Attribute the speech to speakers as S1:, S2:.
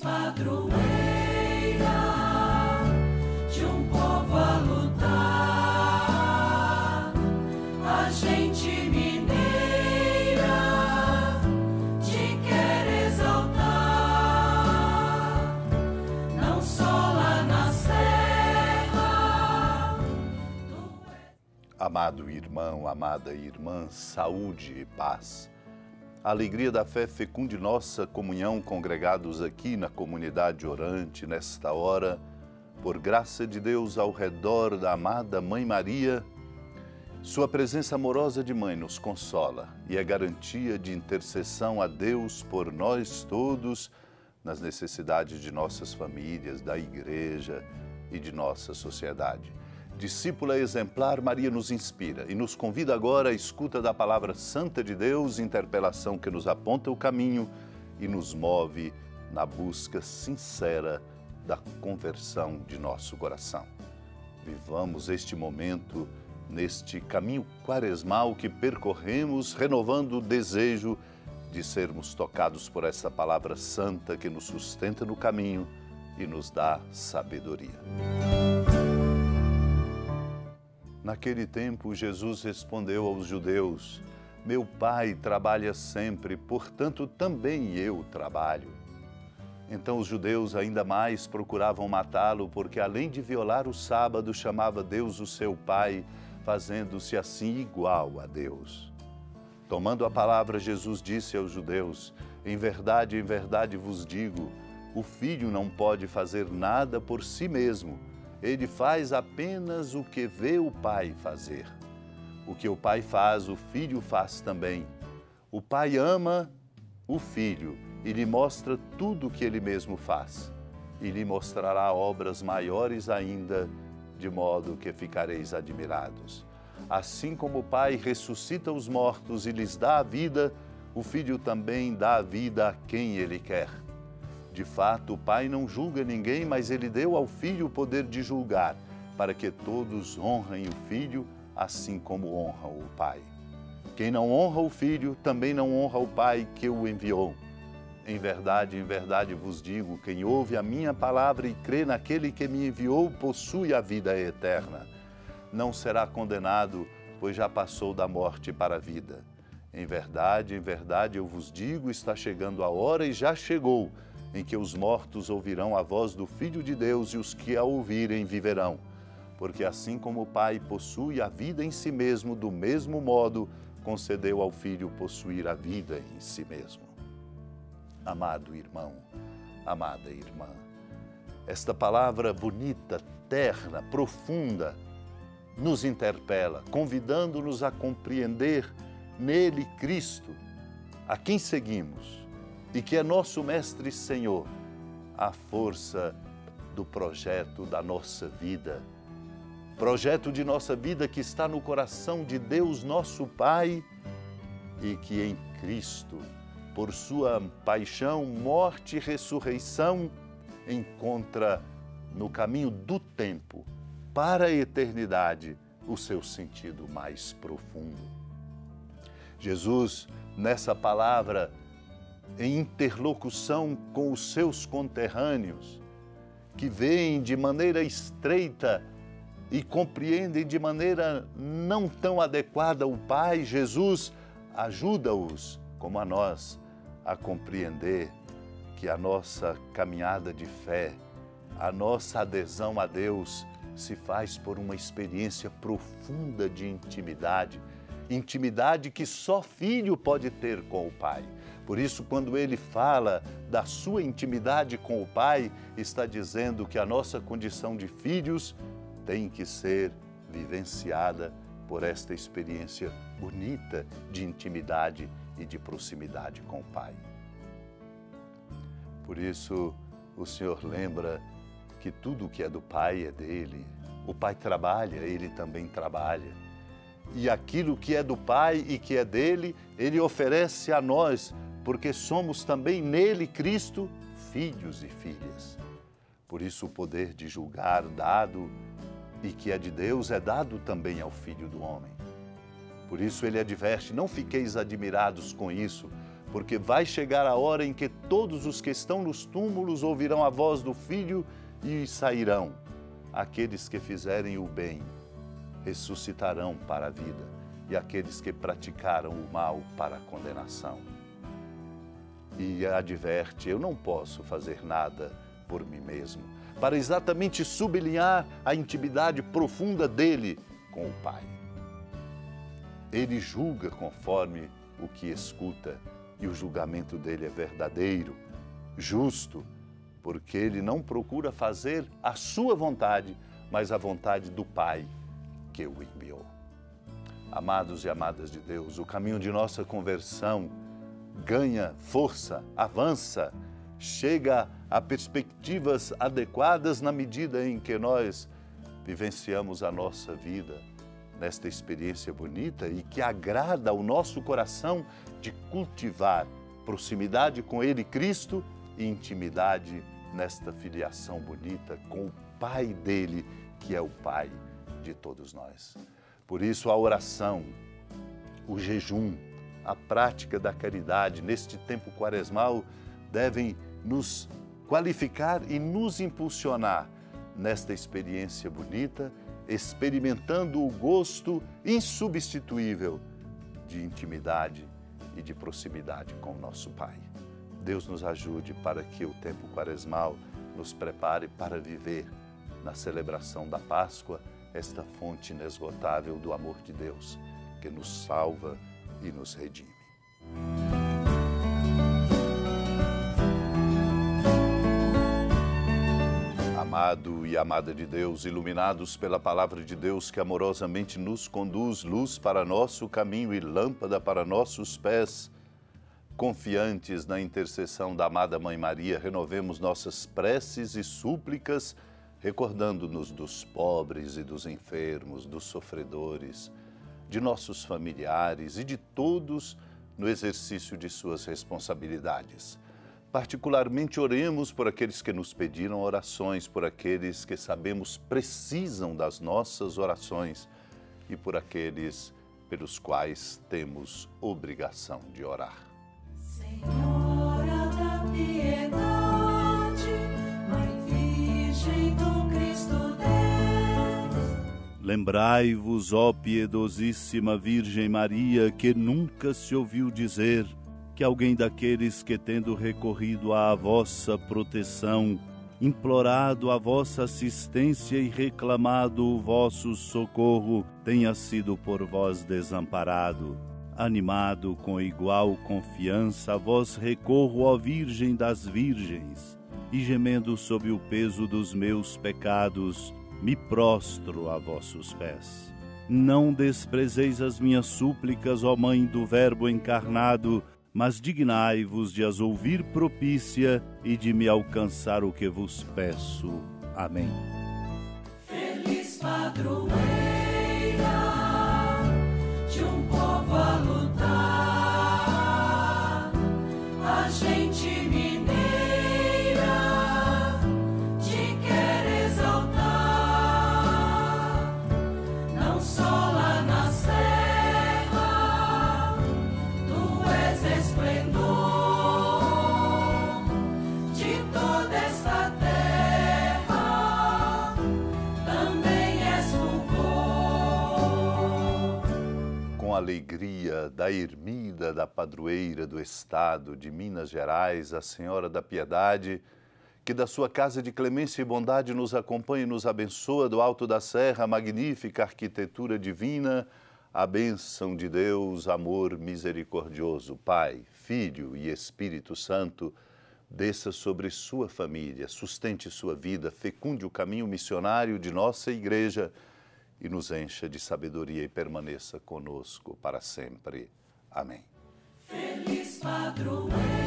S1: padroeira de um povo a lutar, a gente mineira te quer exaltar, não só lá na serra.
S2: Amado irmão, amada irmã, saúde e paz. A alegria da fé fecunde nossa comunhão congregados aqui na comunidade orante, nesta hora, por graça de Deus ao redor da amada Mãe Maria. Sua presença amorosa de mãe nos consola e é garantia de intercessão a Deus por nós todos, nas necessidades de nossas famílias, da igreja e de nossa sociedade. Discípula exemplar, Maria nos inspira e nos convida agora à escuta da palavra santa de Deus, interpelação que nos aponta o caminho e nos move na busca sincera da conversão de nosso coração. Vivamos este momento neste caminho quaresmal que percorremos, renovando o desejo de sermos tocados por essa palavra santa que nos sustenta no caminho e nos dá sabedoria. Naquele tempo, Jesus respondeu aos judeus: meu Pai trabalha sempre, portanto também eu trabalho. Então os judeus ainda mais procuravam matá-lo, porque além de violar o sábado, chamava Deus o seu Pai, fazendo-se assim igual a Deus. Tomando a palavra, Jesus disse aos judeus: em verdade vos digo, o Filho não pode fazer nada por si mesmo. Ele faz apenas o que vê o Pai fazer. O que o Pai faz, o Filho faz também. O Pai ama o Filho e lhe mostra tudo o que ele mesmo faz. E lhe mostrará obras maiores ainda, de modo que ficareis admirados. Assim como o Pai ressuscita os mortos e lhes dá a vida, o Filho também dá a vida a quem ele quer. De fato, o Pai não julga ninguém, mas ele deu ao Filho o poder de julgar, para que todos honrem o Filho, assim como honram o Pai. Quem não honra o Filho, também não honra o Pai que o enviou. Em verdade vos digo, quem ouve a minha palavra e crê naquele que me enviou, possui a vida eterna. Não será condenado, pois já passou da morte para a vida. Em verdade eu vos digo, está chegando a hora e já chegou, em que os mortos ouvirão a voz do Filho de Deus e os que a ouvirem viverão. Porque assim como o Pai possui a vida em si mesmo, do mesmo modo concedeu ao Filho possuir a vida em si mesmo. Amado irmão, amada irmã, esta palavra bonita, terna, profunda, nos interpela, convidando-nos a compreender nele Cristo, a quem seguimos, e que é nosso Mestre e Senhor, a força do projeto da nossa vida. Projeto de nossa vida que está no coração de Deus, nosso Pai, e que em Cristo, por sua paixão, morte e ressurreição, encontra no caminho do tempo, para a eternidade, o seu sentido mais profundo. Jesus, nessa palavra, em interlocução com os seus conterrâneos, que veem de maneira estreita e compreendem de maneira não tão adequada o Pai, Jesus ajuda-os, como a nós, a compreender que a nossa caminhada de fé, a nossa adesão a Deus se faz por uma experiência profunda de intimidade, intimidade que só filho pode ter com o Pai. Por isso, quando ele fala da sua intimidade com o Pai, está dizendo que a nossa condição de filhos tem que ser vivenciada por esta experiência bonita de intimidade e de proximidade com o Pai. Por isso, o Senhor lembra que tudo que é do Pai é dele. O Pai trabalha, ele também trabalha. E aquilo que é do Pai e que é dele, ele oferece a nós, porque somos também nele, Cristo, filhos e filhas. Por isso o poder de julgar dado e que é de Deus é dado também ao Filho do Homem. Por isso ele adverte, não fiqueis admirados com isso, porque vai chegar a hora em que todos os que estão nos túmulos ouvirão a voz do Filho e sairão. Aqueles que fizerem o bem ressuscitarão para a vida, e aqueles que praticaram o mal para a condenação. E adverte, eu não posso fazer nada por mim mesmo, para exatamente sublinhar a intimidade profunda dele com o Pai. Ele julga conforme o que escuta, e o julgamento dele é verdadeiro, justo, porque ele não procura fazer a sua vontade, mas a vontade do Pai que o enviou. Amados e amadas de Deus, o caminho de nossa conversão ganha força, avança, chega a perspectivas adequadas na medida em que nós vivenciamos a nossa vida nesta experiência bonita e que agrada ao nosso coração de cultivar proximidade com Ele, Cristo, e intimidade nesta filiação bonita com o Pai dele, que é o Pai de todos nós. Por isso, a oração, o jejum, a prática da caridade neste tempo quaresmal devem nos qualificar e nos impulsionar nesta experiência bonita, experimentando o gosto insubstituível de intimidade e de proximidade com o nosso Pai. Deus nos ajude para que o tempo quaresmal nos prepare para viver na celebração da Páscoa esta fonte inesgotável do amor de Deus, que nos salva e nos redime. Amado e amada de Deus, iluminados pela palavra de Deus que amorosamente nos conduz, luz para nosso caminho e lâmpada para nossos pés, confiantes na intercessão da amada Mãe Maria, renovemos nossas preces e súplicas, recordando-nos dos pobres e dos enfermos, dos sofredores, de nossos familiares e de todos no exercício de suas responsabilidades. Particularmente oremos por aqueles que nos pediram orações, por aqueles que sabemos precisam das nossas orações e por aqueles pelos quais temos obrigação de orar.
S1: Senhora da piedade, Mãe Virgem do Cristo Deus.
S3: Lembrai-vos, ó piedosíssima Virgem Maria, que nunca se ouviu dizer que alguém daqueles que, tendo recorrido à vossa proteção, implorado a vossa assistência e reclamado o vosso socorro, tenha sido por vós desamparado. Animado com igual confiança, a vós recorro, ó Virgem das Virgens, e gemendo sob o peso dos meus pecados, me prostro a vossos pés. Não desprezeis as minhas súplicas, ó Mãe do Verbo encarnado, mas dignai-vos de as ouvir propícia e de me alcançar o que vos peço. Amém.
S1: Feliz padroeira de um povo a lutar, a gente mineira te quer exaltar, não só lá na serra, tu és esplendor de toda esta terra, também és fulgor.
S2: Com a alegria da ermida da padroeira do estado de Minas Gerais, a Senhora da Piedade, que da sua casa de clemência e bondade nos acompanha e nos abençoa do alto da serra, a magnífica arquitetura divina, a bênção de Deus, amor misericordioso, Pai, Filho e Espírito Santo, desça sobre sua família, sustente sua vida, fecunde o caminho missionário de nossa igreja e nos encha de sabedoria e permaneça conosco para sempre. Amém.
S1: Feliz padroeira